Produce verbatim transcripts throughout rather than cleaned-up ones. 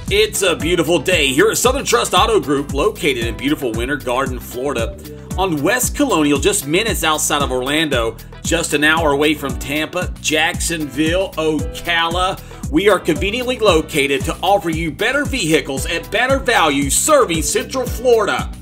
It's a beautiful day here at Southern Trust Auto Group, located in beautiful Winter Garden, Florida, on West Colonial, just minutes outside of Orlando, just an hour away from Tampa, Jacksonville, Ocala. We are conveniently located to offer you better vehicles at better value, serving Central Florida.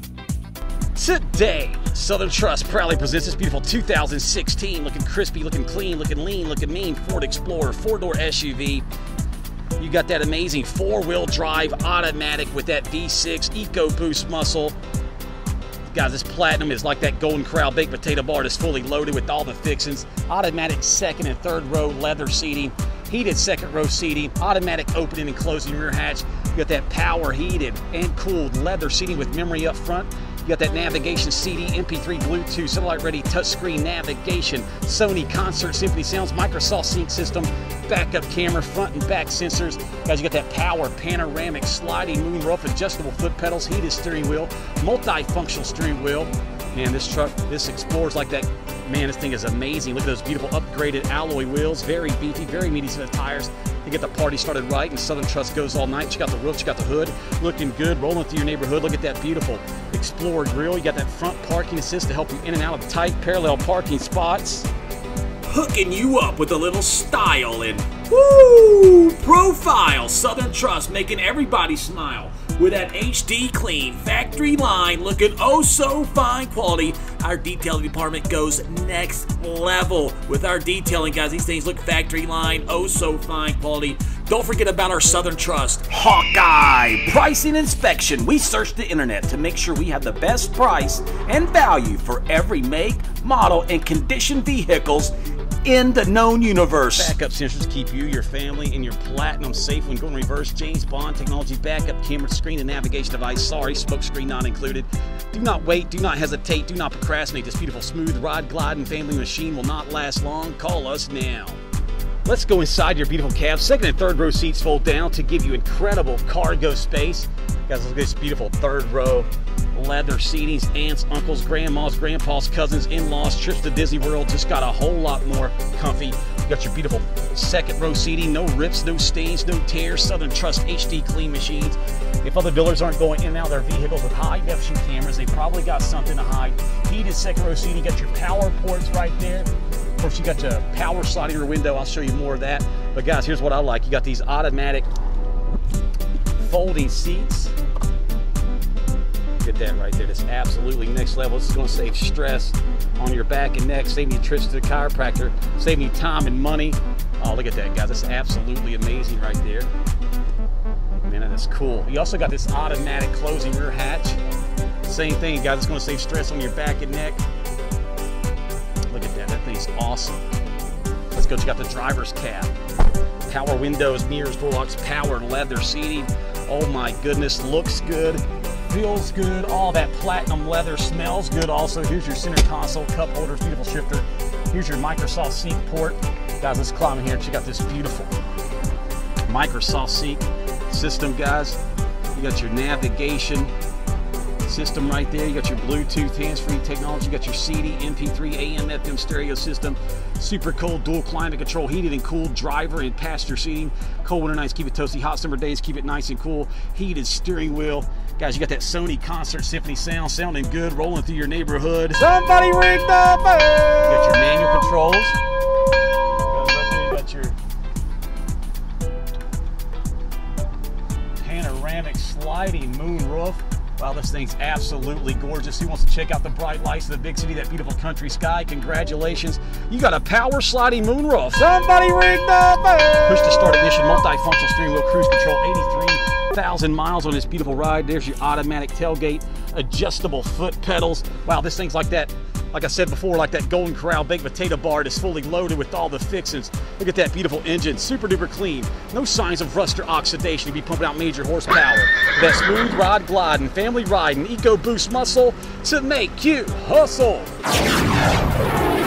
Today, Southern Trust proudly presents this beautiful two thousand sixteen, looking crispy, looking clean, looking lean, looking mean Ford Explorer, four-door S U V. You got that amazing four-wheel drive automatic with that V six EcoBoost muscle. Guys, this Platinum is like that Golden Corral baked potato bar that's fully loaded with all the fixings. Automatic second and third row leather seating, heated second row seating, automatic opening and closing rear hatch. You got that power heated and cooled leather seating with memory up front. You got that navigation C D, M P three, Bluetooth, satellite ready touchscreen navigation, Sony Concert Symphony Sounds, Microsoft Sync system, backup camera, front and back sensors. Guys, you got that power panoramic sliding moonroof, adjustable foot pedals, heated steering wheel, multifunctional steering wheel. Man, this truck, this Explorer's like that. Man, this thing is amazing. Look at those beautiful upgraded alloy wheels, very beefy, very meaty set of tires. To get the party started right, and Southern Trust goes all night. Check out the roof, check out the hood, looking good, rolling through your neighborhood. Look at that beautiful Explorer grille. You got that front parking assist to help you in and out of tight parallel parking spots. Hooking you up with a little style and woo profile. Southern Trust making everybody smile with that H D clean factory line, looking oh so fine quality. Our detailing department goes next level with our detailing, guys. These things look factory line, oh so fine quality. Don't forget about our Southern Trust Hawkeye pricing inspection. We search the internet to make sure we have the best price and value for every make, model, and condition vehicles in the known universe. Backup sensors keep you, your family, and your Platinum safe when going reverse. James Bond technology, backup camera, screen, and navigation device. Sorry, smoke screen not included. Do not wait, do not hesitate, do not procrastinate. This beautiful smooth ride, gliding family machine will not last long. Call us now. Let's go inside your beautiful cab. Second and third row seats fold down to give you incredible cargo space. Guys, look at this beautiful third row leather seatings. Aunts, uncles, grandmas, grandpas, cousins, in-laws, trips to Disney World. Just got a whole lot more comfy. You got your beautiful second row seating. No rips, no stains, no tears. Southern Trust H D clean machines. If other builders aren't going in and out of their vehicles with high definition cameras, they probably got something to hide. Heated second row seating. You got your power ports right there. Of course, you got your power sliding rear window. I'll show you more of that. But guys, here's what I like. You got these automatic folding seats. Get that right there. That's absolutely next level. This is going to save stress on your back and neck, save you trips to the chiropractor, save you time and money. Oh, look at that, guys. That's absolutely amazing right there. Man, that's cool. You also got this automatic closing rear hatch. Same thing, guys. It's going to save stress on your back and neck. Look at that. That thing's awesome. Let's go check out the driver's cab. Power windows, mirrors, door locks, power leather seating. Oh my goodness, looks good. Feels good. All that Platinum leather smells good. Also, here's your center console, cup holders, beautiful shifter. Here's your Microsoft Sync port. Guys, let's climb in here and check out this beautiful Microsoft Sync system, guys. You got your navigation system right there. You got your Bluetooth hands-free technology. You got your C D, M P three, A M, F M stereo system. Super cold dual climate control, heated and cooled driver and passenger seating. Cold winter nights keep it toasty. Hot summer days keep it nice and cool. Heated steering wheel. Guys, you got that Sony Concert Symphony sound, sounding good, rolling through your neighborhood. Somebody ring the bell! You got your manual controls. You got your panoramic sliding moon roof. Wow, this thing's absolutely gorgeous. Who wants to check out the bright lights of the big city, that beautiful country sky? Congratulations. You got a power sliding moonroof. Somebody ring the bell! Push to start ignition, multifunctional steering wheel, cruise control, eighty-three thousand miles on this beautiful ride. There's your automatic tailgate, adjustable foot pedals. Wow, this thing's like that, like I said before, like that Golden Corral baked potato bar that's fully loaded with all the fixings. Look at that beautiful engine, super duper clean. No signs of rust or oxidation to be pumping out major horsepower. That smooth ride gliding, family riding, EcoBoost muscle to make you hustle.